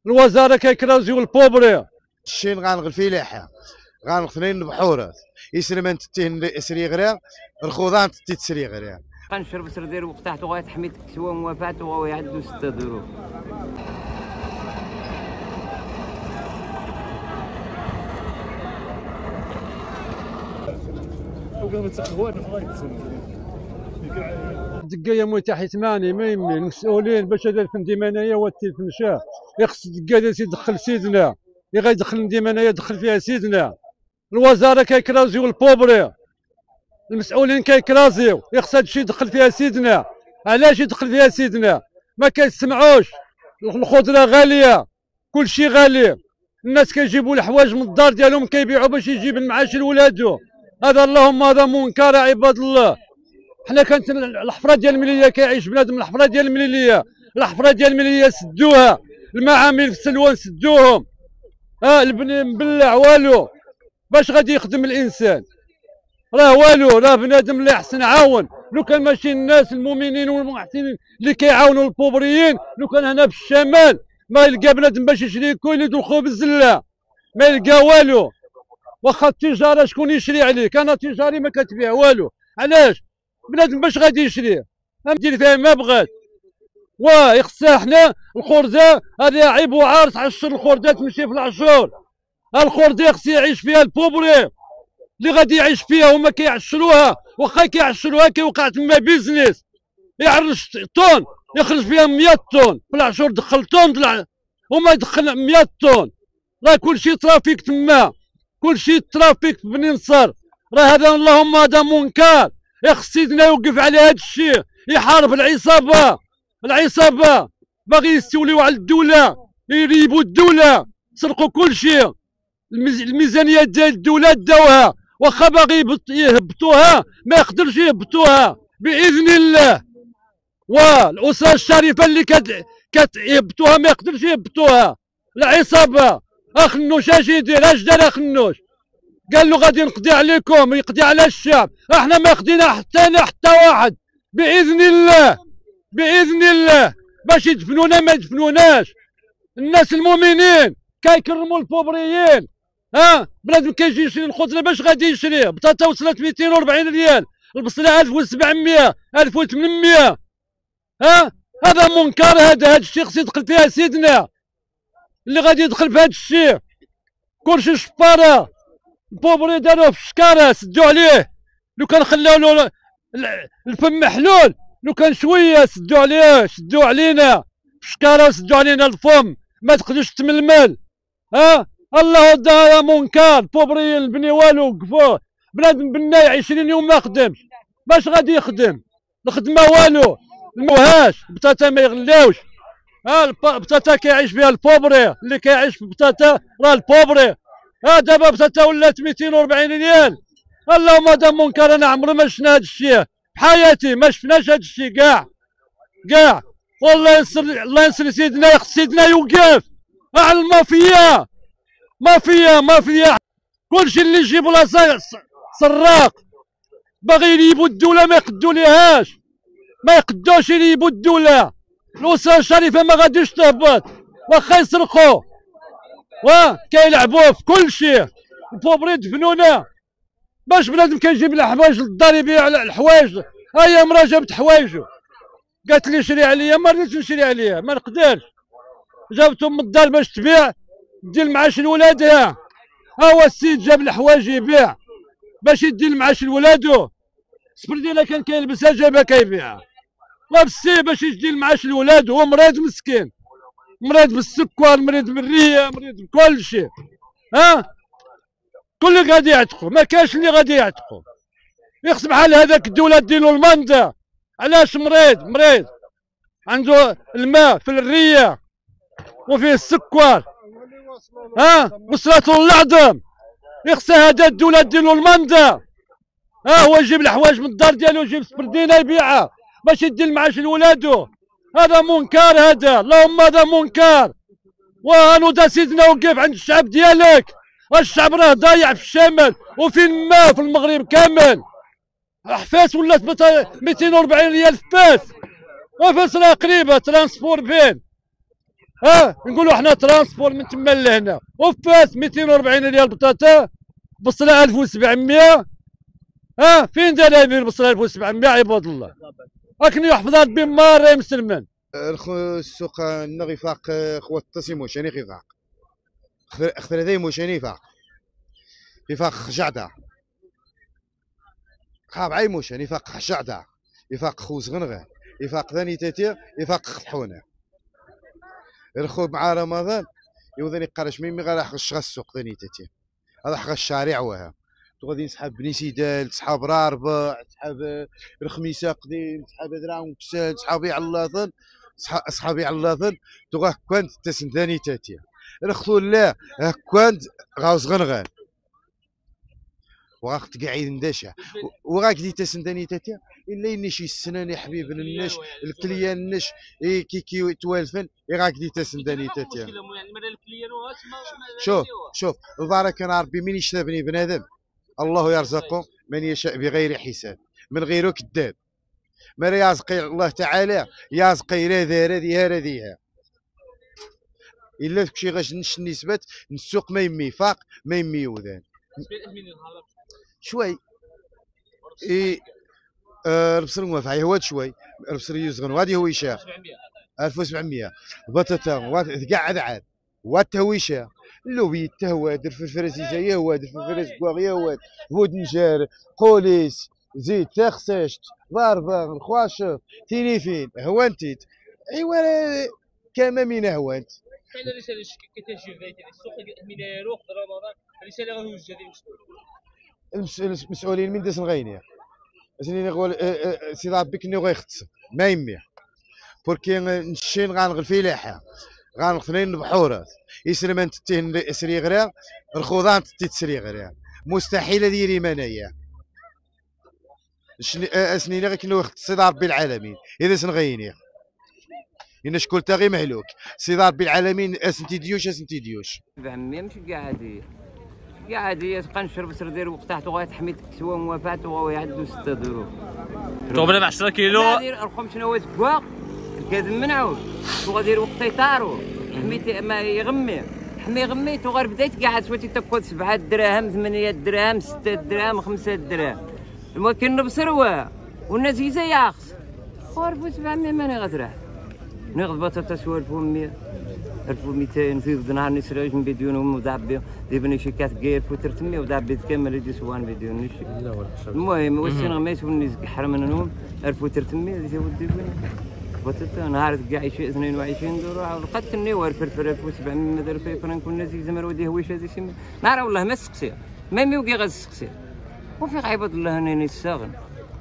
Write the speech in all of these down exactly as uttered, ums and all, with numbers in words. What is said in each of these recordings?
الوزاره كيكرازيو البوبري الشين غنغل في لحيه غنغثنين البحورات يسلمان تتين سري غرا الخوضان تتي تسري غرا غنشرب سردير وقطعته غيتحميد كسوه موافات وهو يعدو ستة دروب. دقايا متاح ثمانية ما يمي المسؤولين باش هذا الفندي انايا والتلف مشى يخص دقايا يدخل سيدنا اللي غيدخل نديما انايا يدخل فيها سيدنا. الوزاره كيكرازيو البوبري المسؤولين كيكرازيو يخص هادشي يدخل فيها سيدنا. علاش يدخل فيها سيدنا؟ ما كيسمعوش. الخضره غاليه كلشي غالي، الناس كيجيبوا الحوايج من الدار ديالهم كيبيعوا باش يجيب المعاش لولادو. هذا اللهم هذا منكر عباد الله. حنا كانت الحفره ديال المليليه كيعيش بنادم الحفره ديال المليليه، الحفره ديال المليليه سدوها، المعامل في سلوان سدوهم. ها آه البني مبلع والو، باش غادي يخدم الانسان؟ راه والو، راه بنادم اللي يحسن عاون. لو كان ماشي الناس المؤمنين والمحسنين اللي كيعاونوا البوبريين، لو كان هنا في الشمال ما يلقى بنادم باش يشري كويليد الخبز لا ما يلقى والو. واخا التجاره شكون يشري عليك؟ انا تجاري ما كتبيع والو. علاش؟ بنادم باش غادي يشري دير فيها ما بغات. واه يخصها حنا الخرده هذه عيب وعار تعشر الخرده تمشي في العشور. الخرده خص يعيش فيها البوبري اللي غادي يعيش فيها هما كيعشروها. واخا كيعشروها كيوقع تما بيزنس يعرش طون يخرج فيها مية طون في العشور. دخل طون طلع هما يدخل مية طون. راه كلشي ترافيك تما، كلشي ترافيك في بني نصر. راه هذا اللهم هذا منكر. يخص سيدنا يوقف على هذا الشيء، يحارب العصابه. العصابه باغي يستوليو على الدوله، يريبوا الدوله، سرقوا كل شيء. الميزانيه ديال الدوله داوها، واخا باغي يهبطوها ما يقدرش يهبطوها باذن الله. والاسره الشريفه اللي كت كتهبطوها ما يقدرش يهبطوها. العصابه اخنوش اش يدير؟ اش دار اخنوش؟ قال له غادي نقضي عليكم، يقضي على الشعب. احنا ما خدينا حتى حتى واحد باذن الله، باذن الله. باش يدفنونا ما يدفنوناش. الناس المؤمنين كيكرموا البوبريين. ها بنادم كيجي يشري الخضره باش غادي يشريه؟ بطاطا وصلت مئتين وأربعين ريال، البصله ألف وسبعمية ألف وثمنمية. ها هذا منكر. هذا هذا الشيء خص يدخل فيها سيدنا. اللي غادي يدخل في هذا الشيء كلشي شباره. البوبري داروه في الشكاره سدوا عليه. لو كان خلاو له الفم محلول، لو كان شويه سدوا عليه، سدوا علينا في الشكاره وسدوا علينا الفم ما تقدرش تململ. ها الله هذا منكر. البوبري البني والو وقفوه. بنادم بناي عشرين يوم ما خدمش، باش غادي يخدم؟ الخدمه والو. الموهاش بطاطا ما يغلاوش. ها البطاطا كيعيش فيها البوبري، اللي كيعيش في البطاطا راه البوبري. ها دابا بطاطا ولات مئتين وأربعين ريال. اللهم هذا منكر. انا عمري ما شفنا هذا الشيء في حياتي، ما شفناش هذا الشيء كاع كاع. والله ينصر الله ينصر سيدنا. يخص سيدنا يوقف على المافيا. مافيا مافيا كلشي اللي يجيبوا لها سراق باغي يريبوا الدوله ما يقدوا ليهاش، ما يقدوش يريبوا الدوله. الاسره الشريفه ما غاديش تهبط واخا يسرقوا. واه كيلعبوا في كل شيء. البوبري دفنونا باش بنادم كيجيب الحوايج للدار يبيع الحوايج. هيا مرا جابت حوايجو قالت لي شري عليا، ما رضيتش نشري عليها، ما نقدرش. جابتهم من الدار باش تبيع دير المعاش لولادها. ها هو السيد جاب الحوايج يبيع باش يدي المعاش لولادو. سبردينا كان كيلبسها جابها كيبيعها. لابسيه باش يدي المعاش لولادو. هو مريض مسكين، مريض بالسكر، مريض بالريه، مريض بكل شيء. ها كل اللي غادي يعتقوا، ما كاش اللي غادي يعتقوا. يخص بحال هذاك الدوله ديروا المندا. علاش مريض؟ مريض عنده الماء في الريه وفيه السكر. ها وصلته للعظم. يخص هذا الدوله ديروا المندا. ها هو يجيب الحوايج من الدار ديالو، يجيب سبردينه يبيعها باش يدي المعاش لولادو. هذا منكر. هذا اللهم هذا منكر. وهنوضا سيدنا وقف عند الشعب ديالك. الشعب راه ضايع في الشمال وفين ما في المغرب كامل. فاس ولات مئتين وأربعين ريال في فاس، وفاس راه قريبه ترانسبور فين. اه نقولوا حنا ترانسبور من تما لهنا وفات مئتين وأربعين ديال البطاطا بصله ألف وسبعمية. اه فين دار هذه البصله ألف وسبعمية عباد الله؟ راكني يحفظ ربي ماري مسلمان. السوق النغي فاق خوات التصيمو شاني خفاق اختر ذي مو شاني فاق يفاق خجعدا خاب عي موشان يفاق خجعدا يفاق خوز غنغان يفاق ذاني تاتي يفاق خطحونا الخو مع رمضان يوذني قارش ميمي غير حق السوق ذاني تاتي هذا حق الشارع وها غادي نسحب بني سيدال تسحب راربع تسحب الخميسه قديم تسحب دراهم كسال تسحب يعلاطن اصحاب يعلاطن تو كنت تسنداني تاتي الخو لا كنت غاوز غنغان وغاك تقعد نداشا وغاك دي تسنداني تاتيا الا اني شي السنان يا حبيب النش الكليان النش إيه كي كي توالفن غاك دي تسنداني تاتيا. شوف شوف البركه انا ربي من يشتبني بنادم الله يرزقه من يشاء بغير حساب من غيره كذاب ما يرزق الله تعالى يرزق الى ذا هذه هذه الا كشي غاش نش نسبت السوق ما يمي فاق ما يمي وذان شوي اي آه البصر موافع هو شوي البصر يزغن وهذه هو يشاء ألف وسبعمية بطاطا وات قاعد عاد واتهويشه اللوبي تهواد الفلفل زيزايه هواد الفلفل كواغيه هواد هود نجار قوليس زيت تخسشت ضاربه الخواشف تيليفين هوانتيت ايوا كما من هوانت فعلا رساله كتجي في السوق من يروح رمضان رساله غير وجه المسؤولين من داس نغينيا اسني نقول سي ربك ني غيختص ما يمي بوركي نشين غنغل فلاحه غنغفنين بحورات يسلم تتين اسري غرا الخوضان تتسري غرا مستحيل ديري منايا اسني غير كنو يختص ربي العالمين اذا سنغينيا إن شكون تاغي مهلوك سي ربي العالمين اسنتي ديوش اسنتي ديوش بعمي مش قاعد قاعد يتقى نشرب سردير وقطعته غاية تحميت كسوة موافات وغاوي يعدو ستة درهم. توبنا ب عشرة كيلو. غادي رقم شنو هو تبوا الكاد منعو وغادي وقت يطارو حميت ما يغمي حمي غميت وغير بديت قاعد شويه تاكل سبعة دراهم ثمانية دراهم ستة دراهم خمسة دراهم المهم نبصروا والناس يزا ياخس خرفوا سبعمية ماني غتراح ناخذ بطاطا شويه ألف ومية ألف ومئتين في نهار نسرج بديونهم ودعبي ديبني شي كاس كير وترتمي ودعبي كامل يدي سوان بديون نشي المهم وسين غميس ونيز حرم منهم ألف وترتمي دي ودي بطاطا نهار كاع شي اثنين وعشرين دولار لقيت النيوار الفلفل ألف وسبعمية مدار في فرنك والناس زمر ودي هويش هذه شي ما راه والله ما السقسي ما ميوكي غا السقسي وفي عباد الله هنا نستغن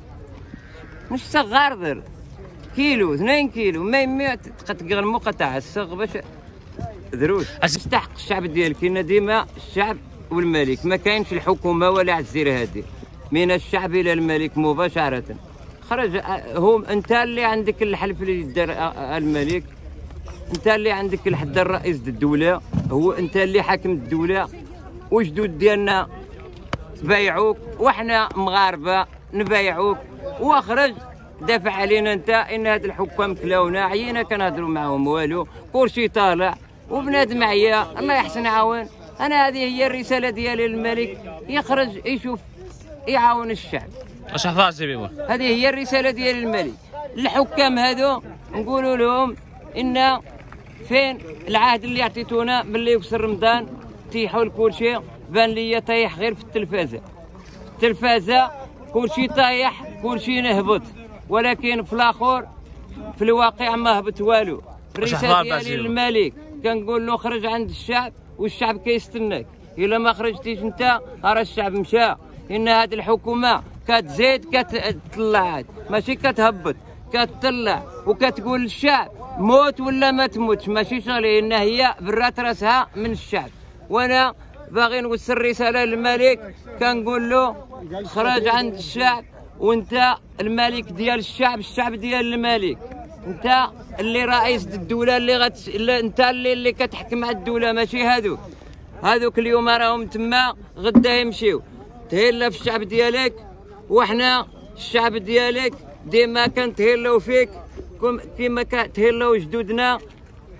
مش صغار ذر كيلو اثنين كيلو ما يمي تقطع المقطع الصغ باش دروس يستحق الشعب ديالك كاين ديما الشعب والملك ما كاينش الحكومه ولا عزير هادي من الشعب الى الملك مباشره خرج هو انت اللي عندك الحلف اللي دار الملك انت اللي عندك الحد الرئيس الدوله هو انت اللي حاكم الدوله وجدود ديالنا تبايعوك وحنا مغاربه نبايعوك واخرج دافع علينا انت ان هاد الحكام كلاونا عينا كنهضروا معاهم والو كلشي طالع وبنادم عيا الله يحسن عاون انا هذه هي الرساله ديالي للملك يخرج يشوف يعاون الشعب اش حفاظ سي بيبو هذه هي الرساله ديالي للملك الحكام هذو نقولوا لهم ان فين العهد اللي عطيتونا باللي يكسر رمضان تيحوا لكلشي بان لي طايح غير في التلفازه في التلفازه كلشي طايح كلشي نهبط ولكن في الاخر في الواقع ما هبط والو الرساله ديالي للملك كنقول له خرج عند الشعب والشعب كيستناك الا ما خرجتيش انت راه الشعب مشى ان هذه الحكومه كتزيد كتطلع ماشي كتهبط كتطلع وكتقول للشعب موت ولا ما تموتش ماشي شغلي ان هي برات راسها من الشعب وانا باغي نوصل رساله للملك كنقول له خرج عند الشعب وانت الملك ديال الشعب الشعب ديال الملك انت اللي رئيس الدوله اللي غت اللي انت اللي اللي كتحكم على الدوله ماشي هادوك هادوك اليوم راهم تما غدا يمشيو تهلا في الشعب ديالك وحنا الشعب ديالك ديما كنتهلاو فيك كيما كتهلاو جدودنا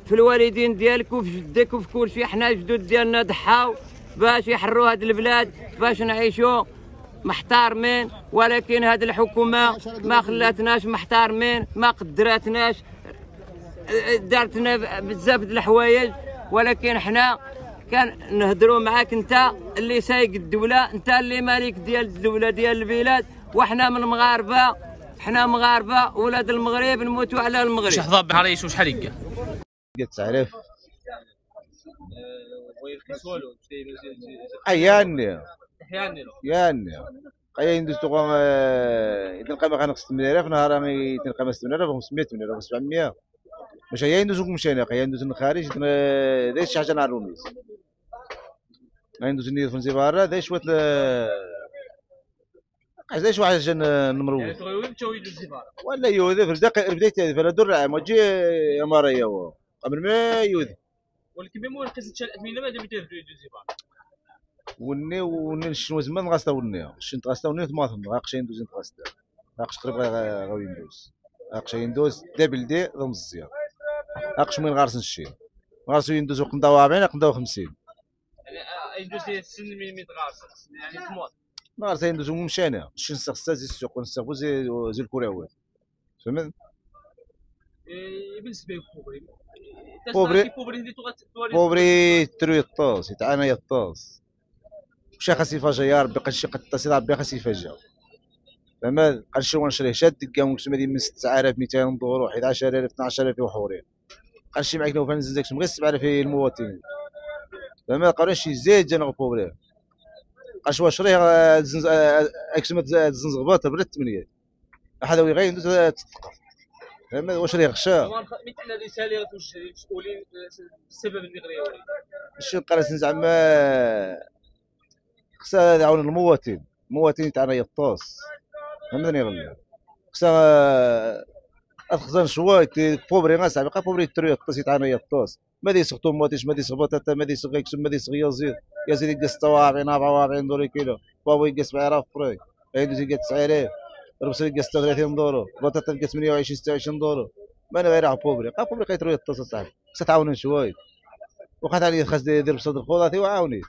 في الوالدين ديالك وفي جدك وفي كل شيء. حنا الجدود ديالنا ضحاو باش يحروا هذه البلاد باش نعيشوا محتارمين، ولكن هذه الحكومه ما خلاتناش محتارمين، ما قدراتناش، دارتنا بزاف د الحوايج. ولكن حنا كان نهضروا معاك، انت اللي سايق الدوله، انت اللي مالك ديال الدوله ديال البلاد، وحنا من مغاربه، حنا مغاربه ولاد المغرب، نموتوا على المغرب. شحال ضاب بحال رئيس وشحال يلقى؟ قلت تعرف ويرخص والو ايان احيانا يان قاين دوزتو تلقى ما خنقص ثمانية آلاف نهار تلقى ما ثمانية آلاف وخمسمية ثمانية آلاف وسبعمية باش هي ندوزو مشينا قاين ندوز الخارج دايش شي حاجه نهار الخميس غندوز نيت في الزباره دايش وات دايش واحد جا نمرود يعني تغيوي متى يدوز الزفاره ولا يوذي في البدايه بدايه فلا دور عام وجي اماريه هو قبل ما يوذي ولكن بما ورخص تشال اثمنه ما دام يدوز الزفاره وني وني شنو زمان غاستا وني شنت غاستا وني ما ثم غاقش ندوز غاستا غاقش قريب غاوي ندوز غاقش ندوز دابل دي ضمزيا غاقش من غارس نشي غارس يندوز وقندا أربعين قندا خمسين يعني يدوز السن من مية غارس يعني ثمانية غارس يندوز مشانا شي نسخ زي السوق ونسخ زي زي الكراوات فهمت بالنسبه للكوبري كوبري كوبري دي كوبري تروي الطاس يتعانى يا الطاس مشى خاصي فاجا يا ربي قنشي قد تصير ربي خاصي فاجا فهمت قنشي ونشريه شاد كان مقسمه ديال من ستة آلاف ومئتين دولار أحد عشر ألف اثنا عشر ألف وحورين قنشي معاك لو فان زنزك غير سبعة آلاف المواطنين فهمت قالوا شي زيد جانا كوبري قاش واش راه زنز اكسمت زنزغبات برد ثمانية هذا وي غير ندوز تتلقى فهمت واش راه غشا مثل رساله توجه للمسؤولين السبب اللي غيوري شي قراس زعما خصها يعاون المواطن المواطن تاعنا يطاس فهمتني غير خصها الخزان شويه كوبري غاس بقى كوبري تري يطاس تاعنا يطاس ما دي سقطو مواتيش ما دي سقطات ما دي سقيك ما دي سقي يزيد يزيد يقص ستة وأربعين أربعة وأربعين دولار كيلو بابا يقص سبعة آلاف فري عيدو يقص تسعة آلاف ربص يقص ستة وثلاثين دولار بطاطا يقص ثمانية وعشرين ستة وعشرين دولار ما انا غير على كوبري قا كوبري كيترو يطاس صاحبي خصها تعاون شويه وقعت عليه خاص يدير بصدر خضاتي وعاوني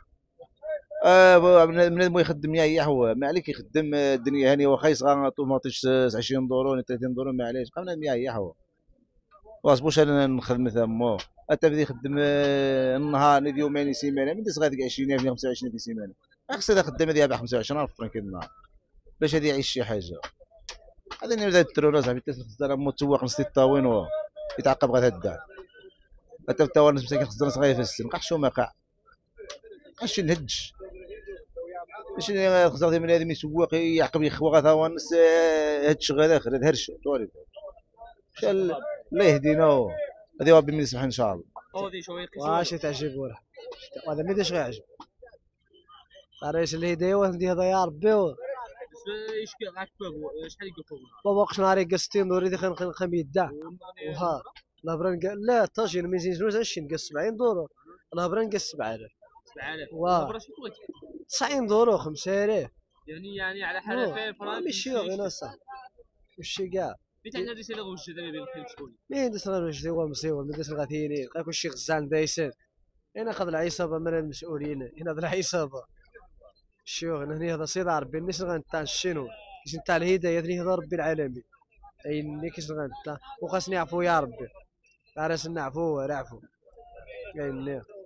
آه بنادم يخدم يريح هو ما عليك يخدم الدنيا هانيه واخا يصغى طوماطيش عشرين دولار ثلاثين دولار ما عليش بقى بنادم يريح هو واصبوش انا نخدم ثمو حتى بدا يخدم النهار ندي يومين سيمانه من صغار ديك عشرين ألف خمسة وعشرين في سيمانه خاصها خدامه ديالها ب خمسة وعشرين ألف فرنك النهار باش هادي يعيش شي حاجه هذا اللي بدا الترونه صاحبي حتى خصنا متسوق نص الطاوين و يتعقب غير هدا حتى الطاوين مساكين خصنا صغير في السن قاع شو ما قاع اش نهج باش خصنا من هذا يسوق يعقب يخوى غير هو الناس هاد الشغل اخر هاد هرشه توري الله يهدينا هذه ربي من يسمح ان شاء الله هودي شويه واش تعجب ولا هذا ما داش غيعجب رئيس الهدايه وندي هذا يا ربي ايش معك شحال يقول بابا وقت نهار ستين دولار دي خم يدع وها الهبران قال لا طاجين ما يزيدوش عشرين قال سبعين دولار الهبران قال سبعة آلاف سبعة آلاف واه تسعين دولار خمسة آلاف يعني يعني على حلفين فرنك ماشي غير صح ماشي كاع بيت عندنا رساله وجه دابا بين المسؤولين مين دسنا وجه هو المصيبه من دس الغثينين لقى كلشي غزال دايسين هنا خذ العصابه من المسؤولين هنا هذا العصابه شوف هنا هذا صيد ربي الناس غنتاع الشنو كيش نتاع الهدايه اللي هذا ربي العالمين اي اللي كيش غنتاع وخاصني نعفو يا ربي عرس نعفو ونعفو اي